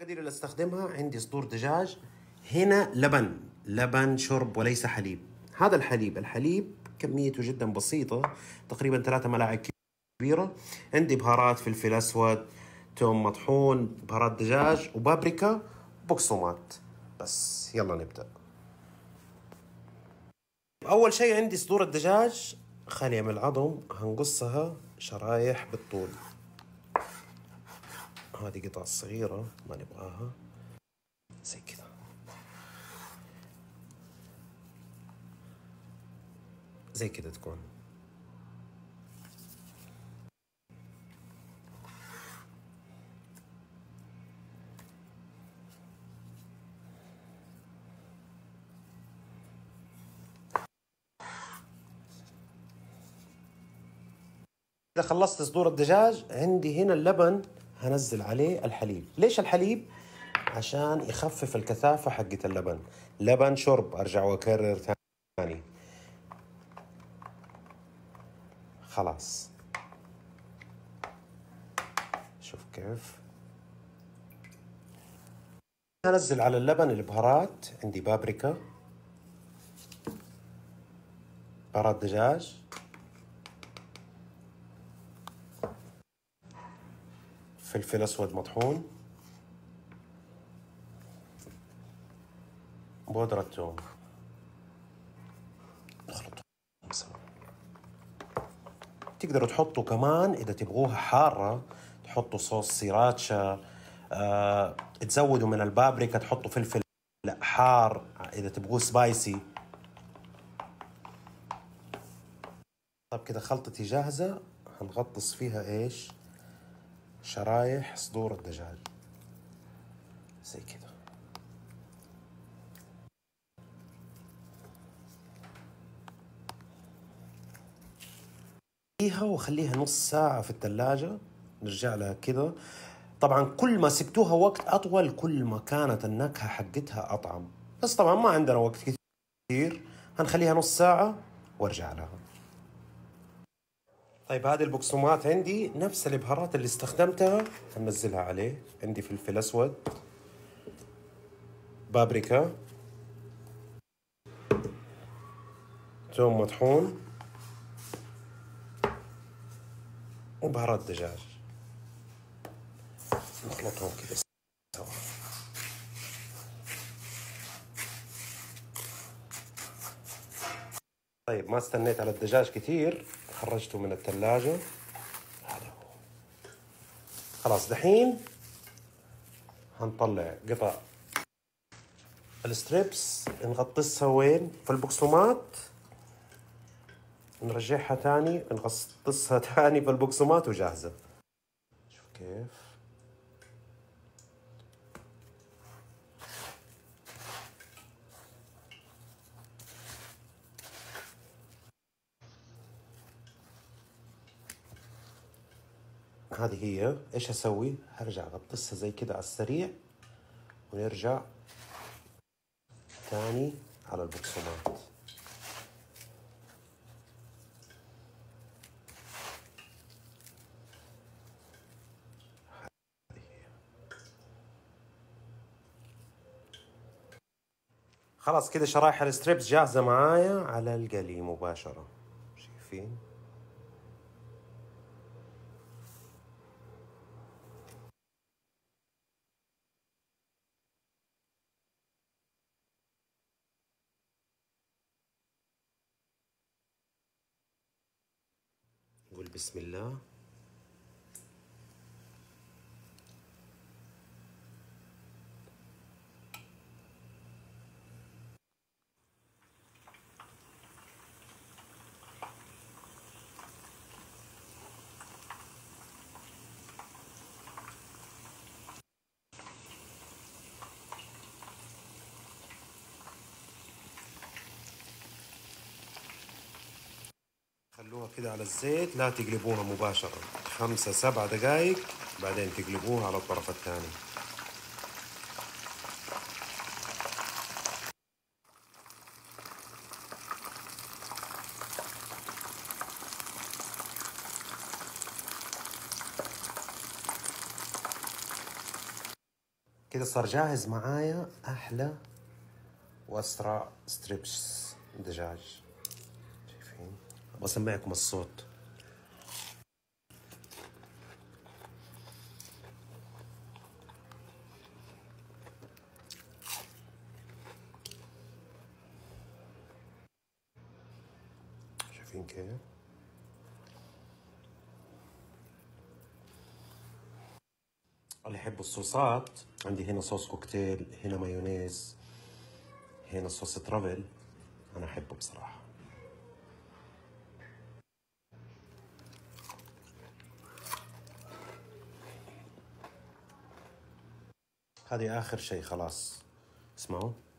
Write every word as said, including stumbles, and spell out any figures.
المقادير اللي استخدمها عندي صدور دجاج، هنا لبن لبن شرب وليس حليب. هذا الحليب الحليب كميته جدا بسيطة، تقريبا ثلاثة ملاعق كبيرة. عندي بهارات فلفل أسود، توم مطحون، بهارات دجاج وبابريكا وبقسماط. بس يلا نبدأ. أول شيء عندي صدور الدجاج خالية من العظم، هنقصها شرايح بالطول. هذه قطع صغيرة ما نبغاها، زي كذا. زي كذا تكون. إذا خلصت صدور الدجاج عندي هنا اللبن، هنزل عليه الحليب. ليش الحليب؟ عشان يخفف الكثافة حقت اللبن. لبن شرب، أرجع وأكرر ثاني. خلاص شوف كيف. هنزل على اللبن البهارات. عندي بابريكا، بهارات دجاج، فلفل أسود مطحون، بودرة ثوم. نخلطهم سوا. تقدروا تحطوا كمان إذا تبغوها حارة تحطوا صوص سيراتشا، آه، تزودوا من البابريكا، تحطوا فلفل حار إذا تبغوه سبايسي. طيب كده خلطتي جاهزة، هنغطس فيها إيش؟ شرايح صدور الدجاج زي كده. فيها وخليها نص ساعة في الثلاجة، نرجع لها كده. طبعا كل ما سبتوها وقت أطول كل ما كانت النكهة حقتها أطعم، بس طبعا ما عندنا وقت كثير، هنخليها نص ساعة وارجع لها. طيب هذه البقسماط عندي نفس البهارات اللي استخدمتها هننزلها عليه. عندي فلفل أسود، بابريكا، ثوم مطحون، وبهارات دجاج. نخلطهم كده سوا. طيب ما استنيت على الدجاج كثير، خرجته من الثلاجة. هذا هو. خلاص دحين هنطلع قطع الستريبس، نغطسها وين؟ في البقسماط، نرجعها تاني، نغطسها تاني في البقسماط وجاهزة. شوف كيف. هذه هي. ايش اسوي؟ هرجع اغطسها زي كده على السريع، ونرجع ثاني على البقسماط. خلاص كده شرايح الستريبس جاهزة معايا على القلي مباشرة. شايفين؟ نقول بسم الله. خلوها كده على الزيت، لا تقلبوها مباشرة، خمسة سبع دقايق بعدين تقلبوها على الطرف الثاني. كده كده صار جاهز معايا احلى واسرع ستريبس دجاج. شايفين؟ ابغى اسمعكم الصوت. شايفين كيف؟ اللي يحب الصوصات، عندي هنا صوص كوكتيل، هنا مايونيز، هنا صوص ترافل، انا احبه بصراحه. هذه اخر شيء خلاص. اسمعوا.